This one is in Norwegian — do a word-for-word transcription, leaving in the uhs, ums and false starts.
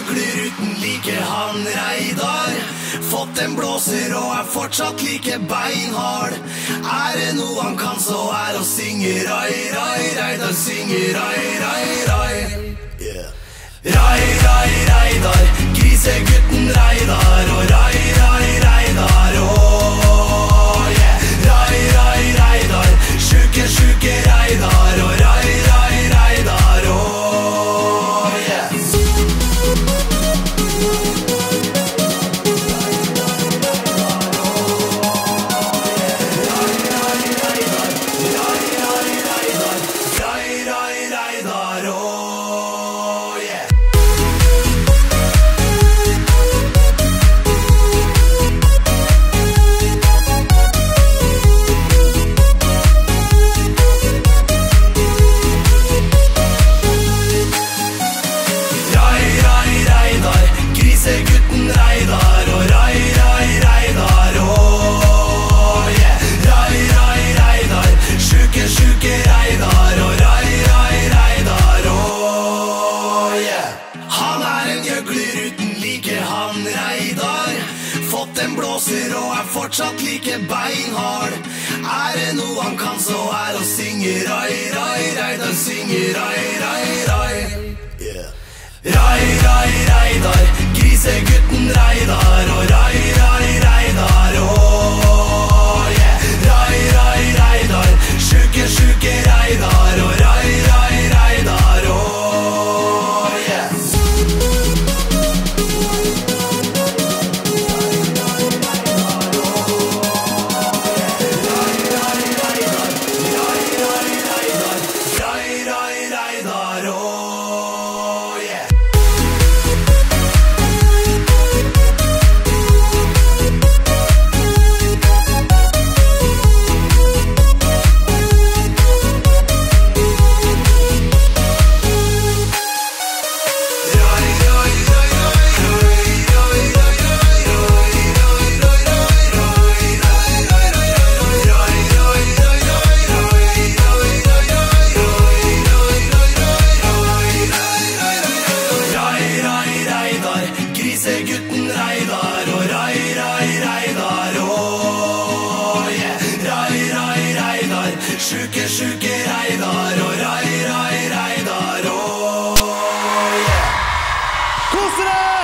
gjøgler uten like han Reidar. Fått en blåser og er fortsatt like beinhard. Er det noe han kan, så er å synge rai, rai, Reidar synger rai, rai, rai. Rai, rai, Reidar, grisegutten Reidar. Og rai, rai, Reidar, oh yeah. Rai, rai, Reidar, sjuke, sjuke Reidar. Og rai, rai, Reidar, oh yeah. Grisegutten Reidar, og rai, rai, Reidar, oh yeah. Rai, rai, Reidar, sjuke, sjuke Reidar. Og rai, rai, Reidar, oh yeah. Han er en gjøgler uten like han Reidar. Fått en blåser og er fortsatt like beinhard. Er det noe han kan, så er å synge rai, rai, Reidar synger rai, rai, rai. Rai, rai, Reidar, grisegutten Reidar. Og rai, rai, Reidar, oh yeah. Rai, rai, Reidar, sjuke, sjuke Reidar. Og rai, rai, Reidar, oh yeah. Rai, rai, Reidar, oh yeah. Grisegutten Reidar, og rai, rai, Reidar, oh yeah. Rai, rai, Reidar, sjuke, sjuke Reidar. Og rai, rai, Reidar, oh yeah. Kos dere!